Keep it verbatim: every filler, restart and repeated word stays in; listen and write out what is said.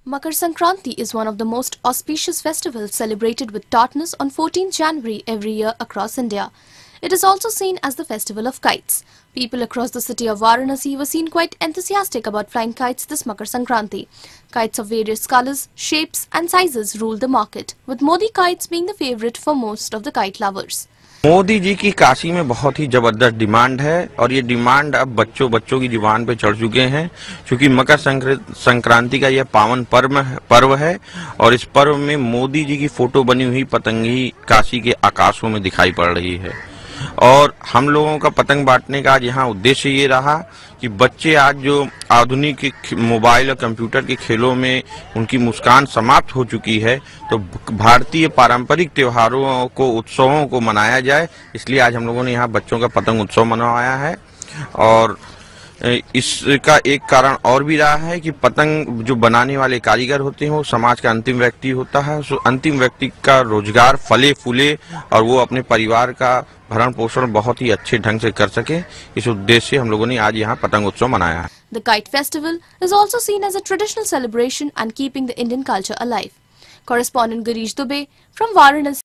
Makar Sankranti is one of the most auspicious festivals celebrated with tartness on fourteenth January every year across India. It is also seen as the festival of kites. People across the city of Varanasi were seen quite enthusiastic about flying kites this Makar Sankranti. Kites of various colors, shapes and sizes rule the market, with Modi kites being the favorite for most of the kite lovers. Modi ji की काशी में बहुत ही जबरदस्त demand है और ये demand अब बच्चों बच्चों की जुबान पे चढ़ चुके हैं, क्योंकि मकर संक्रांति का यह पावन पर्व पर्व है और इस पर्व में मोदी जी की फोटो बनी हुई पतंगी काशी के आकाशों में दिखाई पड़ रही है। और हम लोगों का पतंग बांटने का आज यहाँ उद्देश्य ये रहा कि बच्चे आज जो आधुनिक मोबाइल और कंप्यूटर के खेलों में उनकी मुस्कान समाप्त हो चुकी है, तो भारतीय पारंपरिक त्योहारों को उत्सवों को मनाया जाए, इसलिए आज हम लोगों ने यहाँ बच्चों का पतंग उत्सव मनाया है। और इसका एक कारण और भी रहा है कि पतंग जो बनाने वाले कारीगर होते हैं वो समाज का अंतिम व्यक्ति होता है। उस अंतिम व्यक्ति का रोजगार फले फूले और वो अपने परिवार का भरण पोषण बहुत ही अच्छे ढंग से कर सके, इस उद्देश्य से हम लोगों ने आज यहाँ पतंग उत्सव मनाया है। The kite festival is also seen as a traditional celebration and keeping the Indian culture alive. Correspondent Girish Dubey from Varanasi.